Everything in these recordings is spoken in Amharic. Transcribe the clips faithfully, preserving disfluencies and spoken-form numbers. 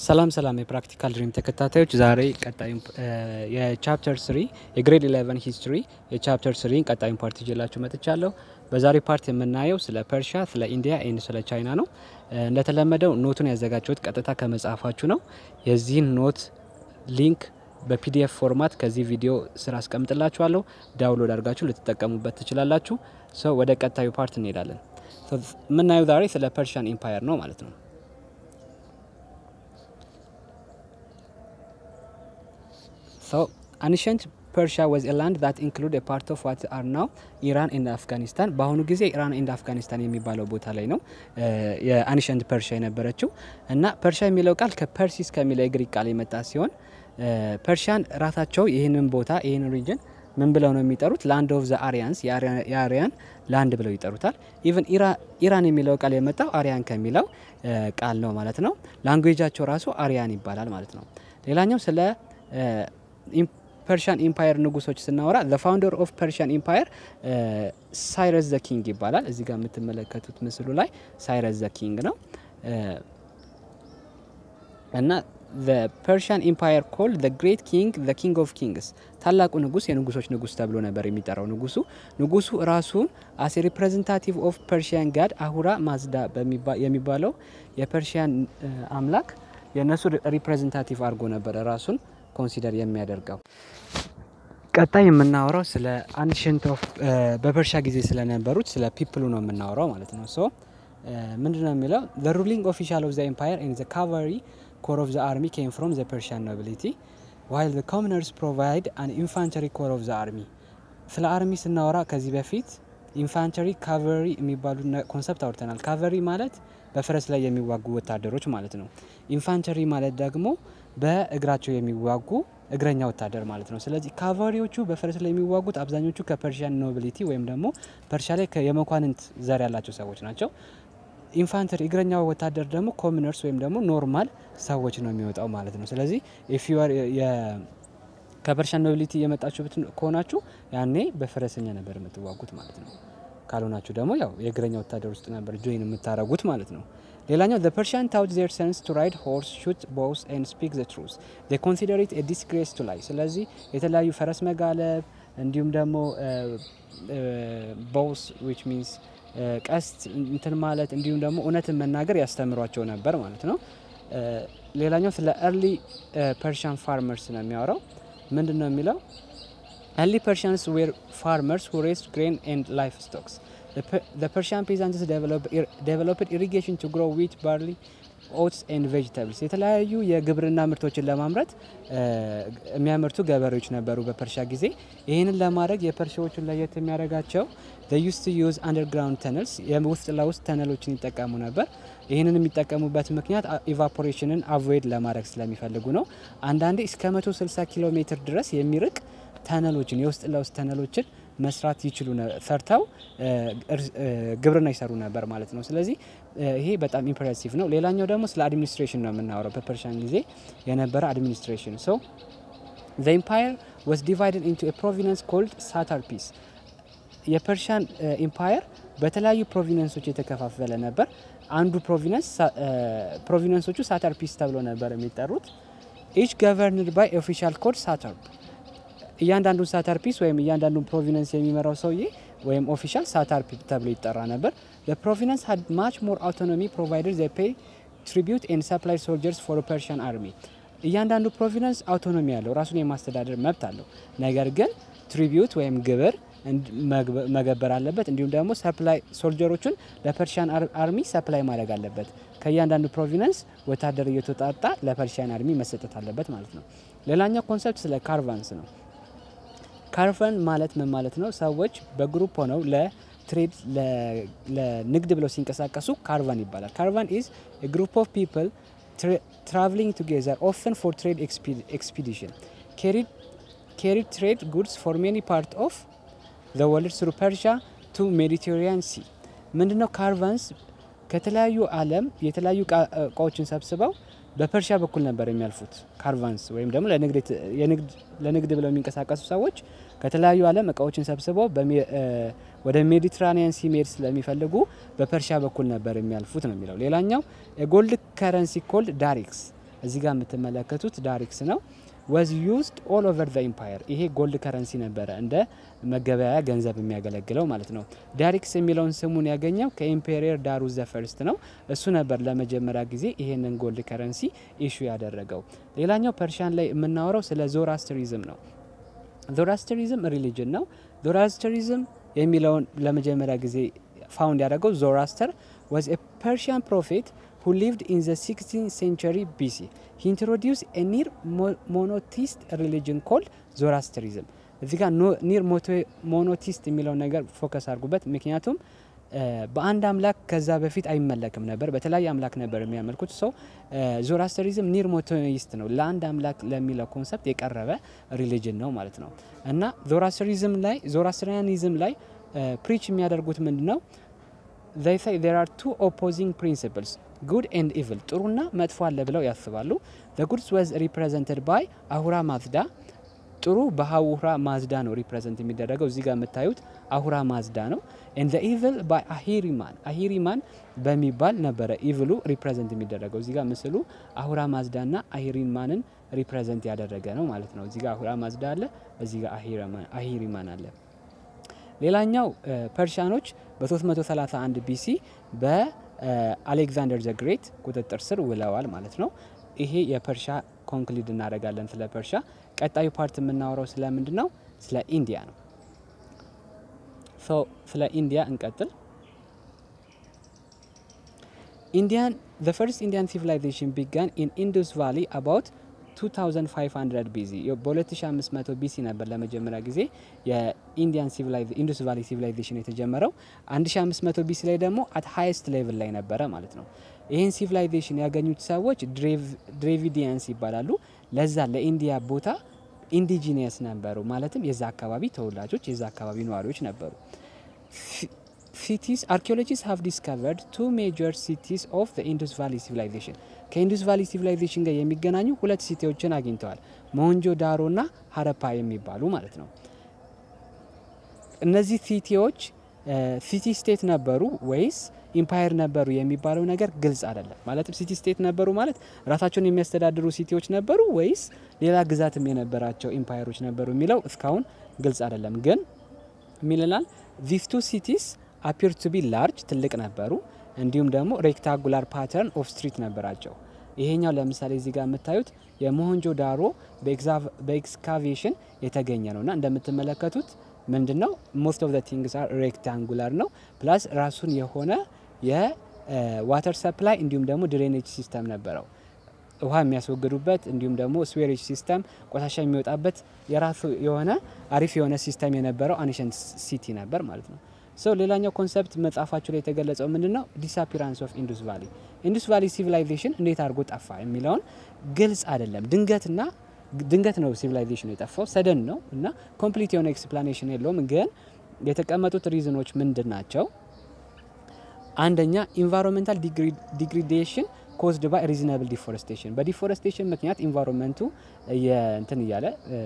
ሰላም ሰላም የፕራክቲካል ድሪም ተከታታዮች ዛሬ ቀጣዩ የቻፕተር three የግሬድ eleven ሂስትሪ የቻፕተር three ቀጣዩን ፓርት ይዤላችሁ መጥቻለሁ። በዛሬ ፓርት የምናየው ስለ ፐርሺያ፣ ስለ ኢንዲያ እና ስለ ቻይና ነው። እንደተለመደው ኖቱን ያዘጋጀሁት ቀጥታ ከመጽሐፋችሁ ነው። የዚህን ኖት ሊንክ በፒዲኤፍ ፎርማት ከዚህ ቪዲዮ ስራ አስቀምጥላችኋለሁ። ዳውንሎድ አድርጋችሁ ልትጠቀሙበት ትችላላችሁ። ሶ ወደ ቀጣዩ ፓርት እንሄዳለን። ሶ የምናየው ዛሬ ስለ ፐርሺያን ኢምፓየር ነው ማለት ነው። So, ancient Persia was a land that included a part of what are now Iran and Afghanistan. በአሁኑ ጊዜ ኢራን እና አፍጋኒስታን የሚባለው ቦታ ላይ ነው የአንሸንት ፐርሺያ የነበረችው እና ፐርሺያ የሚለው ቃል ከፐርሲስ ከሚለው የግሪክ ቃል የመጣ ሲሆን ፐርሺያን ራሳቸው ይህንን ቦታ ይህን ሪጅን ምን ብለው ነው የሚጠሩት? ላንድ ኦፍ ዘ አሪያንስ የአሪያን ላንድ ብለው ይጠሩታል። ኢቭን ኢራን የሚለው ቃል የመጣው አሪያን ከሚለው ቃል ነው ማለት ነው። ላንጉዌጃቸው ራሱ አሪያን ይባላል ማለት ነው። ሌላኛው ስለ Persian Empire ንጉሶች ስናወራ the founder of Persian Empire Cyrus the King ይባላል። እዚህ ጋር የምትመለከቱት ምስሉ ላይ Cyrus the King ነው እና the Persian Empire called the great king the king of kings ታላቁ ንጉስ የንጉሶች ንጉስ ተብሎ ነበር የሚጠራው። ንጉሱ ንጉሱ ራሱን as a representative of Persian god Ahura Mazda የሚባለው የፐርሺያን አምላክ የነሱ ሪፕሬዘንታቲቭ አድርጎ ነበር ራሱን ኮንሲደር የሚያደርገው። ቀጣይ የምናወራው ስለ አንሸንት ኦፍ በፐርሺያ ጊዜ ስለነበሩት ስለ ፒፕሉ ነው የምናወራው ማለት ነው። ሶ ምንድነው የሚለው the ruling official of the empire and the cavalry corps of the army came from the Persian nobility while the commoners provide an infantry corps of the army. ስለ አርሚ ስናወራ ከዚህ በፊት ኢንፋንተሪ ካቫለሪ የሚባሉ ኮንሰፕት አውርተናል። ካቫለሪ ማለት በፈረስ ላይ የሚዋጉ ወታደሮች ማለት ነው። ኢንፋንተሪ ማለት ደግሞ በእግራቸው የሚዋጉ እግረኛ ወታደር ማለት ነው። ስለዚህ ካቫለሪዎቹ በፈረስ ላይ የሚዋጉት አብዛኞቹ ከፐርሺያን ኖቢሊቲ ወይም ደግሞ ፐርሺያ ላይ የመኳንንት ዘር ያላቸው ሰዎች ናቸው። ኢንፋንተሪ እግረኛው ወታደር ደግሞ ኮመነርስ ወይም ደግሞ ኖርማል ሰዎች ነው የሚወጣው ማለት ነው። ስለዚህ if you are ከፐርሺያን ኖቢሊቲ የመጣችሁት ከሆናችሁ ያኔ በፈረሰኛ ነበር የምትዋጉት ማለት ነው። ካልሆናችሁ ደግሞ ያው የእግረኛ ወታደር ውስጥ ነበር ጆይን የምታረጉት ማለት ነው። ሌላኛው the Persian taught their sons to ride horse, shoot bows and speak the truth. They consider it a disgrace to lie. ስለዚህ የተለያዩ ፈረስ መጋለብ እንዲሁም ደግሞ bows which means ቀስት እንትን ማለት እንዲሁም ደግሞ እውነትን መናገር ያስተምሯቸው ነበር ማለት ነው። ሌላኛው ስለ early Persian farmers ነው የሚያወራው። ምንድነው የሚለው early Persians were farmers who raised grain and livestock. The, the Persian peasants developed, ir, developed irrigation to grow wheat, barley, oats and vegetables. የተለያዩ የግብርና ምርቶችን ለማምረት የሚያመርቱ ገበሬዎች ነበሩ በፐርሺያ ጊዜ። ይሄንን ለማድረግ የፐርሺያዎቹን ለየት የሚያደርጋቸው they used to use underground tunnels የውስጥ ለውስጥ ተነሎችን ይጠቀሙ ነበር። ይሄንን የሚጠቀሙበት ምክንያት ኢቫፖሬሽንን አቮይድ ለማድረግ ስለሚፈልጉ ነው። አንዳንዴ እስከ one hundred sixty ኪሎ ሜትር ድረስ የሚርቅ ተነሎችን የውስጥ ለውስጥ ተነሎችን መስራት ይችሉ ሰርተው ግብርና ይሰሩ ነበር ማለት ነው። ስለዚህ ይሄ በጣም ኢምፕሬሲቭ ነው። ሌላኛው ደግሞ ስለ አድሚኒስትሬሽን ነው የምናወራው በፐርሺያን ጊዜ የነበረ አድሚኒስትሬሽን። so the empire was divided into a province called satrapies. የፐርሺያን ኢምፓየር በተለያዩ ፕሮቪንሶች የተከፋፈለ ነበር። አንዱ ፕሮቪንስ ፕሮቪንሶቹ ሳትራፒስ ተብሎ ነበር የሚጠሩት። each governed by official called satrap. እያንዳንዱ ሳትራፒስ ወይም እያንዳንዱ ፕሮቪንስ የሚመራው ሰውዬ ወይም ኦፊሻል ሳትራፒ ተብሎ ይጠራ ነበር። the province had much more autonomy provided they pay tribute and supply soldiers for a Persian army. እያንዳንዱ ፕሮቪንስ አውቶኖሚ ያለው ራሱን የማስተዳደር መብት አለው። ነገር ግን ትሪቢዩት ወይም ግብር መገበር አለበት። እንዲሁም ደግሞ ሰፕላይ ሶልጀሮችን ለፐርሺያን አርሚ ሰፕላይ ማድረግ አለበት። ከእያንዳንዱ ፕሮቪንስ ወታደር እየተጣጣ ለፐርሺያን አርሚ መሰጠት አለበት ማለት ነው። ሌላኛው ኮንሰፕት ስለ ካርቫንስ ነው። ካርቫን ማለት ምን ማለት ነው? ሰዎች በግሩፕ ሆነው ለትሬድ ለንግድ ብለው ሲንቀሳቀሱ ካርቫን ይባላል። ካርቫን is a group of people tra- traveling together often for trade expedition carried carried trade goods for many parts of the world through Persia to Mediterranean Sea. ምንድነው ካርቫንስ? ከተለያዩ ዓለም የተለያዩ እቃዎችን ሰብስበው በፐርሺያ በኩል ነበር የሚያልፉት። ካርቫንስ ወይም ደግሞ ለንግድ የንግድ ለንግድ ብለው የሚንቀሳቀሱ ሰዎች ከተለያዩ ዓለም እቃዎችን ሰብስበው ወደ ሜዲትራኒያን ሲ መሄድ ስለሚፈልጉ በፐርሺያ በኩል ነበር የሚያልፉት ነው የሚለው። ሌላኛው ጎልድ ከረንሲ ኮልድ ዳሪክስ እዚህ ጋር የምትመለከቱት ዳሪክስ ነው was used all over the empire ይሄ ጎልድ ከረንሲ ነበረ እንደ መገበያያ ገንዘብ የሚያገለግለው ማለት ነው ዳሪክስ የሚለውን ስሙን ያገኘው ከኢምፔሪየር ዳሩስ ዘ ፈርስት ነው እሱ ነበር ለመጀመሪያ ጊዜ ይሄንን ጎልድ ከረንሲ ኢሹ ያደረገው ሌላኛው ፐርሺያን ላይ የምናወራው ስለ ዞራስትሪዝም ነው ዞራስትሪዝም ሪሊጅን ነው ዞራስትሪዝም የሚለውን ለመጀመሪያ ጊዜ ፋውንድ ያደረገው ዞራስተር was a Persian prophet who lived in the sixteenth century B C. He introduced a near monotheist religion called Zoroastrianism. እዚህ ጋር near monotheist የሚለው ነገር ፎከስ አድርጉበት ምክንያቱም በአንድ አምላክ ከዛ በፊት አይመለክም ነበር በተለያየ አምላክ ነበር የሚያመልኩት ሰው ዞራስትሪዝም ኒር ሞኖቲስት ነው ለአንድ አምላክ ለሚለው ኮንሰፕት የቀረበ ሪሊጅን ነው ማለት ነው እና ዞራስትሪዝም ላይ ዞራስትሪያኒዝም ላይ ፕሪች የሚያደርጉት ምንድነው they say there are two opposing principles good and evil ጥሩና መጥፎ አለ ብለው ያስባሉ the good was represented by አሁራ ማዝዳ ጥሩ በአሁራ ማዝዳ ነው ሪፕሬዘንት የሚደረገው እዚህ ጋር የምታዩት አሁራ ማዝዳ ነው and the evil by አሂሪማን አሂሪማን በሚባል ነበረ ኢቪሉ ሪፕሬዘንት የሚደረገው እዚህ ጋር ምስሉ አሁራ ማዝዳና አሂሪማንን ሪፕሬዘንት ያደረገ ነው ማለት ነው እዚህ ጋር አሁራ ማዝዳ አለ እዚህ ጋር አሂሪማን አሂሪማን አለ ሌላኛው ፐርሺያኖች በ331 ቢሲ በአሌክዛንደር ዘ ግሬት ቁጥጥር ስር ውለዋል ማለት ነው ይሄ የፐርሻ ኮንክሉድ እናደርጋለን ስለ ፐርሻ ቀጣዩ ፓርት የምናወራው ስለ ምንድነው ስለ ኢንዲያ ነው ሶ ስለ ኢንዲያ እንቀጥል Indian the first Indian civilization began in Indus Valley about twenty-five hundred B C በ2500 ቢሲ ነበር ለመጀመሪያ ጊዜ የኢንዲያን ሲቪላይዜሽን ኢንዱስ ቫሊ ሲቪላይዜሽን የተጀመረው fifteen hundred ቢሲ ላይ ደግሞ at highest level ላይ ነበረ ማለት ነው ይሄን ሲቪላይዜሽን ያገኙት ሰዎች ድሬቪዲያንስ ይባላሉ ለዛ ለኢንዲያ ቦታ ኢንዲጂነስ ነበሩ ማለትም የዛ አካባቢ ተወላጆች የዛ አካባቢ ነዋሪዎች ነበሩ cities archaeologists have discovered two major cities of the Indus Valley civilization ከኢንዱስ ቫሊ ሲቪላይዜሽን ጋር የሚገናኙ ሁለት ሲቲዎችን አግኝተዋል ሞንጆ ዳሮና ሀረፓ የሚባሉ ማለት ነው እነዚህ ሲቲዎች ሲቲ ስቴት ነበሩ ወይስ ኢምፓየር ነበሩ የሚባለው ነገር ግልጽ አይደለም ማለትም ሲቲ ስቴት ነበሩ ማለት ራሳቸውን የሚያስተዳድሩ ሲቲዎች ነበሩ ወይስ ሌላ ግዛትም የነበራቸው ኢምፓየሮች ነበሩ የሚለው እስካሁን ግልጽ አይደለም ግን ሚለናል these two cities appear to be large ትልቅ ነበሩ እንዲሁም ደግሞ ሬክታንጉላር ፓተርን ኦፍ ስትሪት ነበራቸው ይሄኛው ለምሳሌ እዚህ ጋር የምታዩት የሞሆንጆ ዳሮ በኤክስካቬሽን የተገኘ ነውና እንደምትመለከቱት ምንድነው most of the things are rectangular ነው ፕላስ ራሱን የሆነ የዋተር ሰፕላይ እንዲሁም ደግሞ ድሬኔጅ ሲስተም ነበረው ውሃ የሚያስወግዱበት እንዲሁም ደግሞ ስዌሬጅ ሲስተም ቆሻሻ የሚወጣበት የራሱ የሆነ አሪፍ የሆነ ሲስተም የነበረው አኒሸንት ሲቲ ነበር ማለት ነው ሶ ሌላኛው ኮንሰፕት መጻፋቸው ላይ የተገለጸው ምንድነው ዲስአፒራንስ ኦፍ ኢንዱስ ቫሊ ኢንዱስ ቫሊ ሲቪላይዜሽን እንዴት አድርጎ ጠፋ የሚለውን ግልጽ አይደለም ድንገትና ድንገት ነው ሲቪላይዜሽን የጠፋው ሰደን ነው እና ኮምፕሊት የሆነ ኤክስፕላኔሽን የለውም ግን የተቀመጡት ሪዝኖች ምንድናቸው አንደኛ ኢንቫይሮንመንታል ዲግሬዴሽን caused by reasonable deforestation በዲፎረስቴሽን ምክንያት ኢንቫይሮንመንቱ የእንትን ይያለ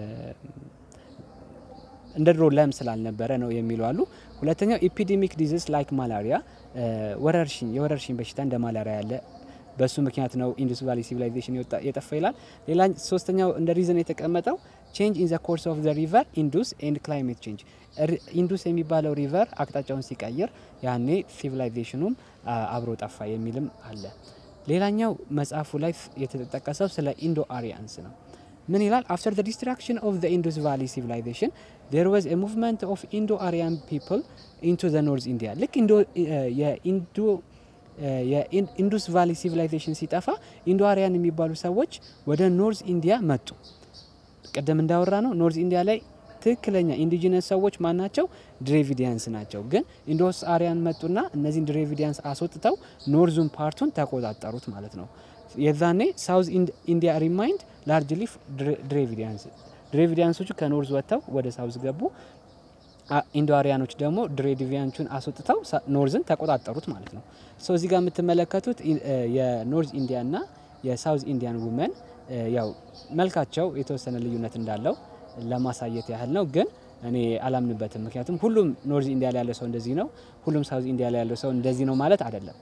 እንደድሮ ለም ስላልነበረ ነው የሚሉ አሉ ሁለተኛው ኤፒዴሚክ ዲዚዝ ላይክ ማላሪያ ወረርሽኝ የወረርሽኝ በሽታ እንደ ማላሪያ ያለ በሱ ምክንያት ነው ኢንዱስ ቫሊ ሲቪላይዜሽን የጠፋ ይላል ሌላ ሶስተኛው እንደ ሪዝን የተቀመጠው change in the course of the river Indus and climate change ኢንዱስ የሚባለው ሪቨር አቅጣጫውን ሲቀይር ያኔ ሲቪላይዜሽኑም አብሮ ጠፋ የሚልም አለ ሌላኛው መጽሐፉ ላይ የተጠቀሰው ስለ ኢንዶ አሪያንስ ነው ምን ይላል after the destruction of the Indus Valley civilization there was a movement of Indo-Aryan people into the North India ልክ ኢንዶ የኢንዶ የኢንዱስ ቫሊ ሲቪላይዜሽን ሲጠፋ ኢንዶ አሪያን የሚባሉ ሰዎች ወደ ኖርዝ ኢንዲያ መጡ ቀደም እንዳወራ ነው ኖርዝ ኢንዲያ ላይ ትክክለኛ ኢንዲጂነስ ሰዎች ማናቸው ድሬቪዲያንስ ናቸው ግን ኢንዶስ አሪያን መጡና እነዚህ ድሬቪዲያንስ አስወጥተው ኖርዙን ፓርቱን ተቆጣጣሩት ማለት ነው የዛኔ ሳውዝ ኢንዲያ ሪማይንድ ላርጅሊ ድሬቪዲያንስ ድሬቪዲያንሶቹ ከኖርዝ ወጥተው ወደ ሳውዝ ገቡ ኢንዶ አሪያኖች ደግሞ ድሬቪዲያንቹን አስወጥተው ኖርዝን ተቆጣጣሩት ማለት ነው ሶ እዚህ ጋር የምትመለከቱት የኖርዝ ኢንዲያና የሳውዝ ኢንዲያን ውመን ያው መልካቸው የተወሰነ ልዩነት እንዳለው ለማሳየት ያህል ነው ግን እኔ አላምንበትም ምክንያቱም ሁሉም ኖርዝ ኢንዲያ ላይ ያለ ሰው እንደዚህ ነው ሁሉም ሳውዝ ኢንዲያ ላይ ያለ ሰው እንደዚህ ነው ማለት አይደለም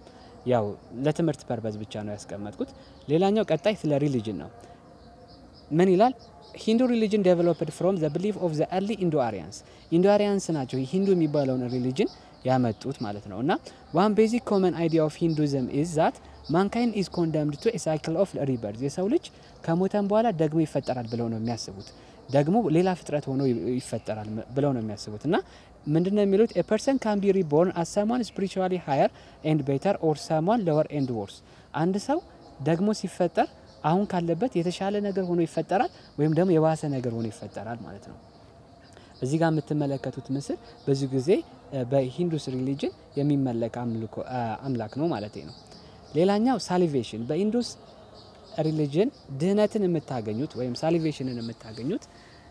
ያው ለትምህርት ፐርፐዝ ብቻ ነው ያስቀመጥኩት ሌላኛው ቀጣይ ስለ ሪሊጅን ነው ምን ይላል Hindu religion developed from the belief of the early Indo-Aryans Indo-Aryans ናቸው ሂንዱ የሚባለውን ሪሊጅን ያመጡት ማለት ነው እና one basic common idea of Hinduism is that mankind is condemned to a cycle of rebirth የሰው ልጅ ከሞተን በኋላ ደግሞ ይፈጠራል ብለው ነው የሚያስቡት ደግሞ ሌላ ፍጥረት ሆኖ ይፈጠራል ብለው ነው የሚያስቡት እና ምንድነው የሚሉት a person can be reborn as someone spiritually higher and better or someone lower and worse አንድ ሰው ደግሞ ሲፈጠር አሁን ካለበት የተሻለ ነገር ሆኖ ይፈጠራል ወይም ደግሞ የባሰ ነገር ሆኖ ይፈጠራል ማለት ነው እዚህ ጋር የምትመለከቱት ምስል በዚህ ጊዜ በሂንዱስ ሪሊጅን የሚመለክ አምልኮ አምላክ ነው ማለት ነው ሌላኛው ሳሊቬሽን በሂንዱስ ሪሊጅን ድህነትን የምታገኙት ወይም ሳሊቬሽንን የምታገኙት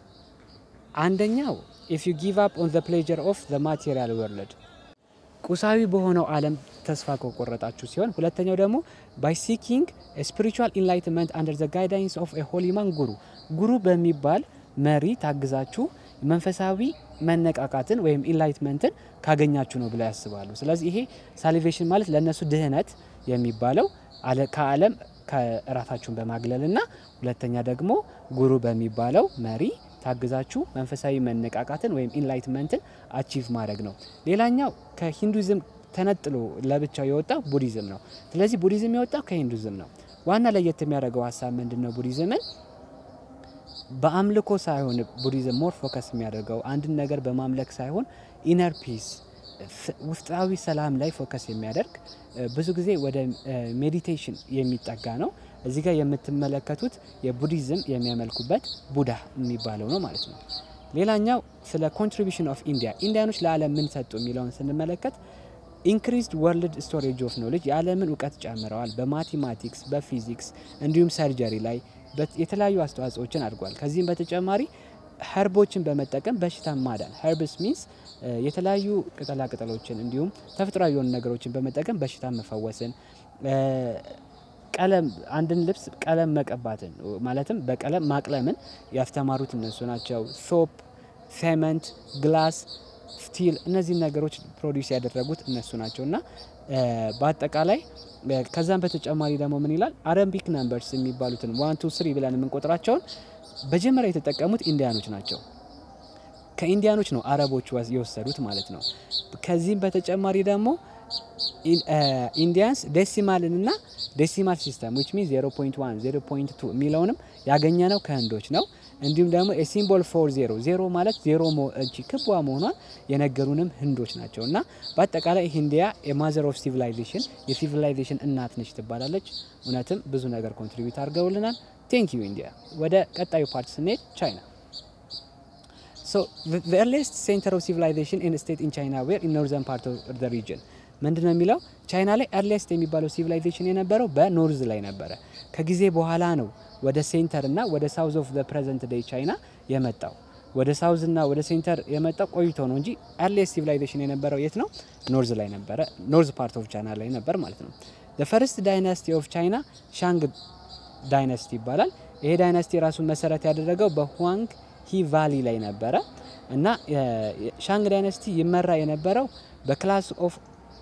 አንደኛው if you give up on the pleasure of the material world ቁሳዊ በሆነው ዓለም ተስፋ ከቆረጣችሁ ሲሆን ሁለተኛው ደግሞ by seeking a spiritual enlightenment under the guidance of a holy man guru ጉሩ በሚባል መሪ ታግዛችሁ መንፈሳዊ መነቃቃትን ወይም ኢንላይትመንትን ካገኛችሁ ነው ብለው ያስባሉ ስለዚህ ይሄ ሳሊቬሽን ማለት ለነሱ ድህነት የሚባለው ከዓለም ከራሳችሁን በማግለልና ሁለተኛ ደግሞ ጉሩ በሚባለው መሪ ታግዛችሁ መንፈሳዊ መነቃቃትን ወይም ኢንላይትመንትን አቺቭ ማድረግ ነው ሌላኛው ከሂንዱይዝም ተነጥሎ ለብቻው የወጣው ቡዲዝም ነው ስለዚህ ቡዲዝም የወጣው ከሂንዱይዝም ነው ዋና ለየት የሚያደርገው ሐሳብ ምንድነው ቡዲዝምን በአምልኮ ሳይሆን ቡዲዝም ሞር ፎከስ የሚያደርገው አንድ ነገር በማምለክ ሳይሆን ኢነር ፒስ ውስጣዊ ሰላም ላይ ፎከስ የሚያደርግ ብዙ ጊዜ ወደ ሜዲቴሽን የሚጠጋ ነው እዚህ ጋር የምትመለከቱት የቡዲዝም የሚያመልኩበት ቡዳ የሚባለው ነው ማለት ነው ሌላኛው ስለ contribution of India ኢንዲያኖች ለዓለም ምን ሰጡ የሚለውን ስንመለከት increased world storage of knowledge የዓለምን ዕውቀት ጨምረዋል በማቴማቲክስ በፊዚክስ እንዲሁም ሰርጀሪ ላይ የተለያዩ አስተዋጽኦችን አድርጓል ከዚህም በተጨማሪ ሀርቦችን በመጠቀም በሽታ ማዳን herbs means የተለያዩ ቅጠላ ቅጠሎችን እንዲሁም ተፈጥሯዊ የሆኑ ነገሮችን በመጠቀም በሽታ መፈወስን ቀለም አንድን ልብስ ቀለም መቀባትን ማለትም በቀለም ማቅለምን ያስተማሩት እነሱ ናቸው ሶፕ ሴመንት ግላስ ስቲል እነዚህ ነገሮች ፕሮዲዩስ ያደረጉት እነሱ ናቸውና በአጠቃላይ ከዛም በተጨማሪ ደግሞ ምን ይላል አረቢክ ነምበርስ የሚባሉትን one two three ብለን የምንቆጥራቸው በጀመረ የተጠቀሙት ኢንዲያኖች ናቸው ከኢንዲያኖች ነው አረቦች የወሰዱት ማለት ነው ከዚህም በተጨማሪ ደግሞ ኢንዲያንስ ዴሲማልና ዴሲማል ሲስተም which means zero point one zero point two ሚሊዮንም ያገኘነው ከህንዶች ነው እንዲሁም ደግሞ a symbol for zero zero ማለት zero እቺ ክቧ መሆኗን የነገሩንም ህንዶች ናቸውና በአጠቃላይ ኢንዲያ a mother of civilization የሲቪላይዜሽን እናት ነች ትባላለች እውነትም ብዙ ነገር ኮንትሪቢዩት አድርገውልናል thank you India ወደ ቀጣዩ ፓርት ስንሄድ ቻይና so the, the earliest center of civilization in a state in China were in northern part of the region ምንድነው የሚለው ቻይና ላይ earliest የሚባለው civilization የነበረው በኖርዝ ላይ ነበረ ከጊዜ በኋላ ነው ወደ ሴንተር እና ወደ ሳውዝ ኦፍ the present day ቻይና የመጣው ወደ ሳውዝ እና ወደ ሴንተር የመጣው ቆይቶ ነው እንጂ earliest civilization የነበረው የት ነው ኖርዝ ላይ ነበረ ኖርዝ ፓርት ኦፍ ቻይና ላይ ነበር ማለት ነው the first dynasty of China Shang dynasty ይባላል ይሄ ዳይናስቲ ራሱን መሰረት ያደረገው በሁዋንግ ሂ ቫሊ ላይ ነበረ እና ሻንግ ዳይናስቲ ይመራ የነበረው በክላስ ኦፍ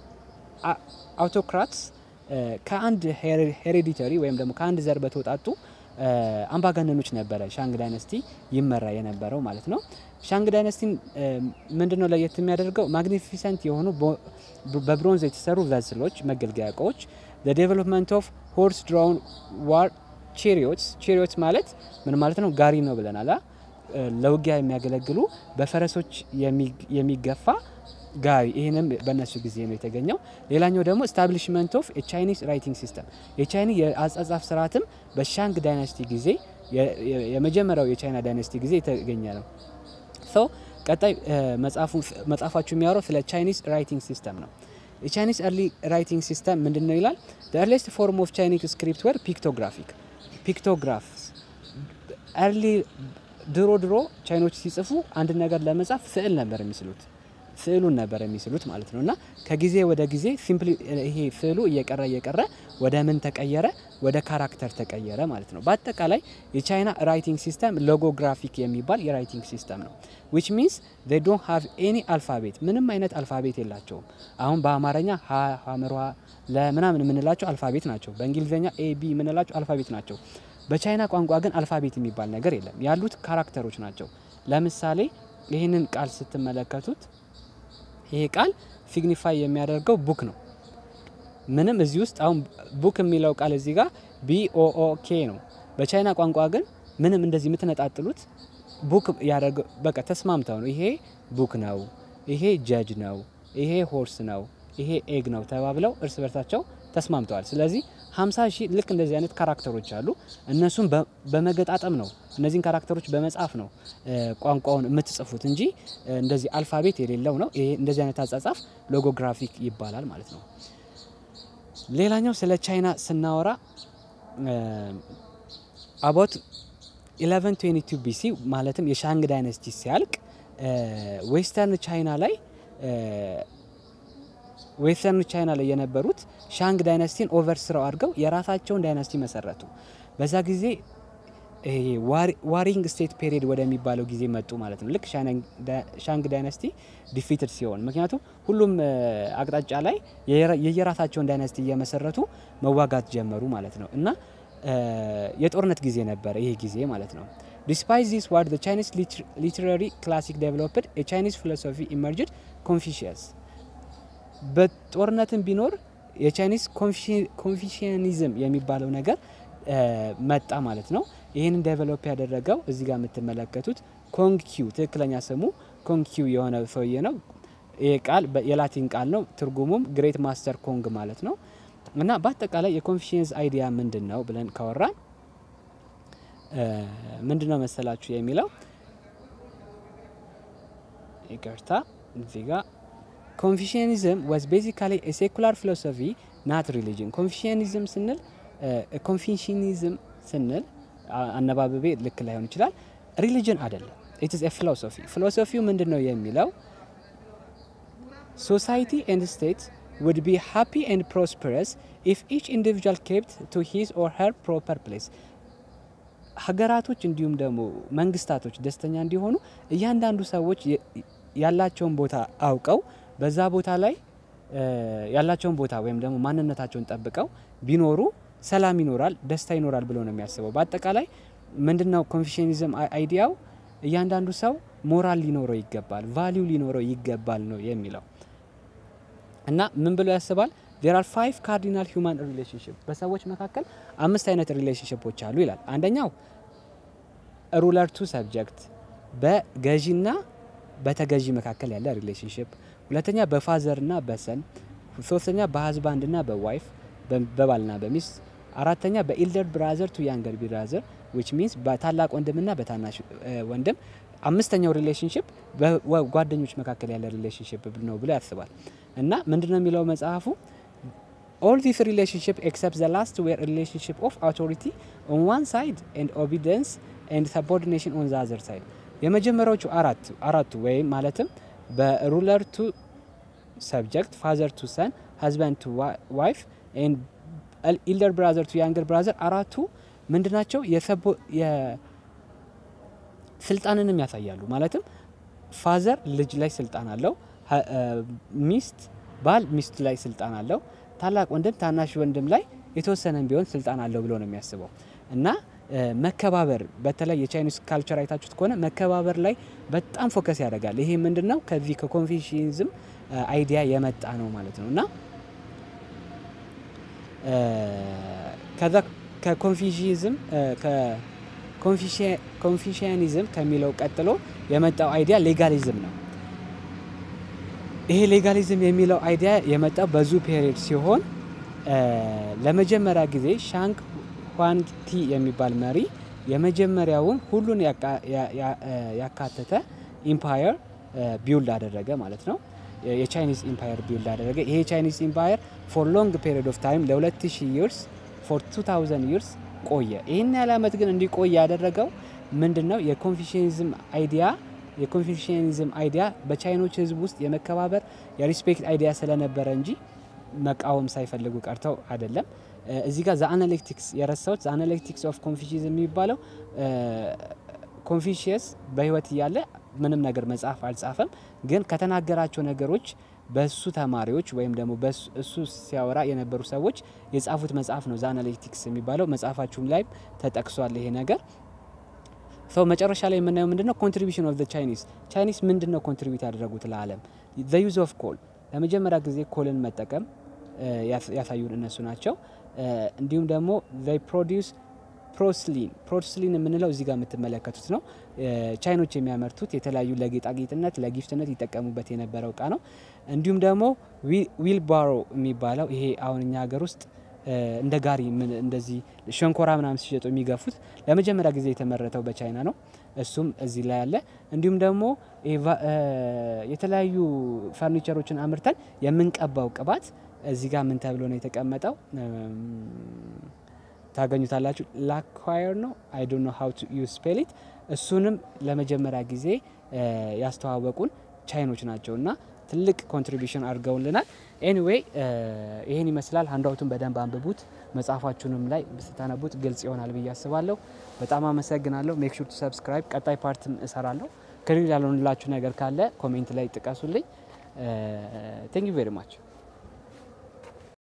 አውቶክራትስ ከአንድ ሄሬዲተሪ ወይም ደግሞ ከአንድ ዘር በተወጣጡ አምባገነኖች ነበረ ሻንግ ዳይናስቲ ይመራ የነበረው ማለት ነው ሻንግ ዳይናስቲን ምንድነው ለየት የሚያደርገው ማግኒፊሰንት የሆኑ በብሮንዝ የተሰሩ ቨስሎች መገልገያ ዕቃዎች the development of horse drawn war chariots chariots ማለት ምን ማለት ነው ጋሪ ነው ብለናል ለውጊያ የሚያገለግሉ በፈረሶች የሚገፋ ጋሪ ይሄንም በእነሱ ጊዜ ነው የተገኘው ሌላኛው ደግሞ establishment of a Chinese writing system የቻይኒ የአጻጻፍ ስርዓትም በሻንግ ዳይናስቲ ጊዜ የመጀመሪያው የቻይና ዳይናስቲ ጊዜ የተገኘ ነው so ቀጣይ መጻፉ መጻፋችሁ የሚያወራው ስለ Chinese writing system ነው የቻይኒስ early writing system ምንድነው ይላል the earliest form of Chinese script were pictographic pictographs early ድሮ ድሮ ቻይኖች ሲጽፉ አንድ ነገር ለመጻፍ ስዕል ነበር የሚስሉት ስዕሉን ነበር የሚስሉት ማለት ነውና ከጊዜ ወደ ጊዜ ሲምፕሊ ይሄ ስዕሉ እየቀረ እየቀረ ወደ ምን ተቀየረ ወደ ካራክተር ተቀየረ ማለት ነው በአጠቃላይ የቻይና ራይቲንግ ሲስተም ሎጎግራፊክ የሚባል የራይቲንግ ሲስተም ነው which means they don't have any alphabet ምንም አይነት አልፋቤት የላቸውም አሁን በአማርኛ ሀ ሐመሯ ለምናምን ምንላቸው አልፋቤት ናቸው በእንግሊዘኛ ኤ ቢ ምንላቸው አልፋቤት ናቸው በቻይና ቋንቋ ግን አልፋቤት የሚባል ነገር የለም ያሉት ካራክተሮች ናቸው ለምሳሌ ይሄንን ቃል ስትመለከቱት ይሄ ቃል ሲግኒፋይ የሚያደርገው ቡክ ነው ምንም እዚህ ውስጥ አሁን ቡክ የሚለው ቃል እዚህ ጋር ቢ ኦ ኦ ኬ ነው በቻይና ቋንቋ ግን ምንም እንደዚህ የምትነጣጥሉት ቡክ ያደርገው በቃ ተስማምተው ነው ይሄ ቡክ ነው ይሄ ጀጅ ነው ይሄ ሆርስ ነው ይሄ ኤግ ነው ተባብለው እርስ በርሳቸው ተስማምተዋል ስለዚህ ሃምሳ ሺህ ልክ እንደዚህ አይነት ካራክተሮች አሉ እነሱን በመገጣጠም ነው እነዚህን ካራክተሮች በመጻፍ ነው ቋንቋውን የምትጽፉት እንጂ እንደዚህ አልፋቤት የሌለው ነው ይሄ እንደዚህ አይነት አጻጻፍ ሎጎግራፊክ ይባላል ማለት ነው ሌላኛው ስለ ቻይና ስናወራ about eleven twenty-two B C ማለትም የሻንግ ዳይናስቲ ሲያልቅ ዌስተርን ቻይና ላይ ዌስተርን ቻይና ላይ የነበሩት ሻንግ ዳይናስቲን ኦቨርስራው አድርገው የራሳቸውን ዳይናስቲ መሰረቱ በዛ ጊዜ ዋሪንግ ስቴት ፔሪድ ወደሚባለው ጊዜ መጡ ማለት ነው ልክ ሻንግ ዳይናስቲ ዲፊትድ ሲሆን ምክንያቱም ሁሉም አቅጣጫ ላይ የየራሳቸውን ዳይናስቲ እየመሰረቱ መዋጋት ጀመሩ ማለት ነው እና የጦርነት ጊዜ ነበር ይሄ ጊዜ ማለት ነው despite this war the Chinese liter literary classic developed a Chinese philosophy emerged Confucius በጦርነትም ቢኖር የቻይኒስ ኮንፊሽያኒዝም የሚባለው ነገር መጣ ማለት ነው ይሄንን ዴቨሎፕ ያደረገው እዚህ ጋር የምትመለከቱት ኮንግ ኪው ትክክለኛ ስሙ ኮንግ ኪው የሆነ ሰውዬ ነው ይሄ ቃል የላቲን ቃል ነው ትርጉሙም ግሬት ማስተር ኮንግ ማለት ነው እና በአጠቃላይ የኮንፊሽንስ አይዲያ ምንድነው ብለን ካወራን ምንድነው መሰላችሁ የሚለው ይቅርታ እዚህ ጋር Confucianism was basically a secular philosophy not religion Confucianism ስንል Confucianism ስንል አነባበቤ ልክ ላይሆን ይችላል religion አይደለም it is a philosophy philosophy ምንድነው የሚለው society and state would be happy and prosperous if each individual kept to his or her proper place ሀገራቶች እንዲሁም ደግሞ መንግስታቶች ደስተኛ እንዲሆኑ እያንዳንዱ ሰዎች ያላቸውን ቦታ አውቀው በዛ ቦታ ላይ ያላቸውን ቦታ ወይም ደግሞ ማንነታቸውን ጠብቀው ቢኖሩ ሰላም ይኖራል ደስታ ይኖራል ብሎ ነው የሚያስበው በአጠቃላይ ምንድነው ኮንፊሽኒዝም አይዲያው እያንዳንዱ ሰው ሞራል ሊኖረው ይገባል ቫልዩ ሊኖረው ይገባል ነው የሚለው እና ምን ብሎ ያስባል there are five cardinal human relationships በሰዎች መካከል አምስት አይነት ሪሌሽንሺፖች አሉ ይላል አንደኛው ruler to subject በገዢና በተገዢ መካከል ያለ ሪሌሽንሺፕ ሁለተኛ በፋዘርና በሰን ሶስተኛ በሃዝባንድና በዋይፍ በባልና በሚስት አራተኛ በኤልደር ብራዘር ቱ ያንገር ብራዘር which means በታላቅ ወንድምና በታናሽ ወንድም አምስተኛው ሪሌሽንሺፕ በጓደኞች መካከል ያለ ሪሌሽንሺፕ ነው ብሎ ያስባል እና ምንድነው የሚለው መጽሐፉ all these relationships except the last were a relationship of authority on one side and obedience and subordination on the other side የመጀመሪያዎቹ አራት አራቱ ወይ ማለትም በሩለር ቱ ሰብጀክት ፋዘር ቱ ሰን ሃዝባንድ ቱ ዋይፍ and elder brother to younger brother አራቱ ምንድናቸው የሰቦ የስልጣንንም ያሳያሉ ማለትም ፋዘር ልጅ ላይ ስልጣን አለው ሚስት ባል ሚስት ላይ ስልጣን አለው ታላቅ ወንድም ታናሽ ወንድም ላይ የተወሰነም ቢሆን ስልጣን አለው ብሎ ነው የሚያስበው እና መከባበር በተለይ የቻይኒስ ካልቸር አይታችሁት ከሆነ መከባበር ላይ በጣም ፎከስ ያደርጋል ይሄ ምንድነው ከዚህ ከኮንፊሽኒዝም አይዲያ የመጣ ነው ማለት ነውና ከዛ ከኮንፊሽኒዝም ከኮንፊሽኒዝም ከሚለው ቀጥሎ የመጣው አይዲያ ሌጋሊዝም ነው ይሄ ሌጋሊዝም የሚለው አይዲያ የመጣው በዙ ፔሪድ ሲሆን ለመጀመሪያ ጊዜ ሻንግ ኳንቲ የሚባል መሪ የመጀመሪያውን ሁሉን ያካተተ ኢምፓየር ቢልድ አደረገ ማለት ነው የቻይኒስ ኢምፓየር ቢልድ አደረገ ይሄ ቻይኒስ ኢምፓየር for long period of time ለ two thousand years for two thousand years ቆየ ይሄን ያለ አመት ግን እንዲቆይ ያደረገው ምንድነው የኮንፊሽኒዝም አይዲያ የኮንፊውሽኒዝም አይዲያ በቻይኖች ህዝብ ውስጥ የመከባበር የሪስፔክት አይዲያ ስለነበረ እንጂ መቃወም ሳይፈልጉ ቀርተው አይደለም። እዚህ ጋር ዘ አናሊቲክስ የረሳውት ዘ አናሊቲክስ ኦፍ ኮንፊውሽኒዝም የሚባለው ኮንፊውሽየስ በህይወት እያለ ምንም ነገር መጽሐፍ አልጻፈም፣ ግን ከተናገራቸው ነገሮች በሱ ተማሪዎች ወይም ደግሞ በሱ ሲያወራ የነበሩ ሰዎች የጻፉት መጽሐፍ ነው ዘ አናሊቲክስ የሚባለው። መጽሐፋችሁም ላይ ተጠቅሷል ይሄ ነገር። ሶ መጨረሻ ላይ የምናየው ምንድነው ኮንትሪቢዩሽን ኦፍ ዘ ቻይኒስ ቻይኒስ ምንድነው ኮንትሪቢዩት ያደረጉት ለዓለም ዘ ዩዝ ኦፍ ኮል ለመጀመሪያ ጊዜ ኮልን መጠቀም ያሳዩን እነሱ ናቸው። እንዲሁም ደግሞ they produce ፕሮስሊን ፕሮስሊን የምንለው እዚህ ጋር የምትመለከቱት ነው። ቻይኖች የሚያመርቱት የተለያዩ ለጌጣጌጥነት ለጊፍትነት ይጠቀሙበት የነበረው እቃ ነው። እንዲሁም ደግሞ ዊልባሮ የሚባለው ይሄ አሁን እኛ ሀገር ውስጥ እንደ ጋሪ ምን እንደዚህ ሸንኮራ ምናምን ሲሸጡ የሚገፉት ለመጀመሪያ ጊዜ የተመረተው በቻይና ነው። እሱም እዚህ ላይ አለ። እንዲሁም ደግሞ የተለያዩ ፈርኒቸሮችን አምርተን የምንቀባው ቅባት እዚህ ጋር ምን ተብሎ ነው የተቀመጠው ታገኙታላችሁ። ላኳየር ነው I don't know how to you spell it። እሱንም ለመጀመሪያ ጊዜ ያስተዋወቁን ቻይኖች ናቸውና ትልቅ ኮንትሪቢዩሽን አድርገውልናል። ኤኒዌይ ይሄን ይመስላል። ሃንዳውቱን በደንብ አንብቡት። መጽሐፋችሁንም ላይ ብታነቡት ግልጽ ይሆናል ብዬ አስባለሁ። በጣም አመሰግናለሁ። ሜክ ሹር ቱ ሰብስክራይብ። ቀጣይ ፓርትም እሰራለሁ። ክሊር ያልሆነላችሁ ነገር ካለ ኮሜንት ላይ ጥቀሱልኝ። ቴንክ ዩ ቬሪ ማች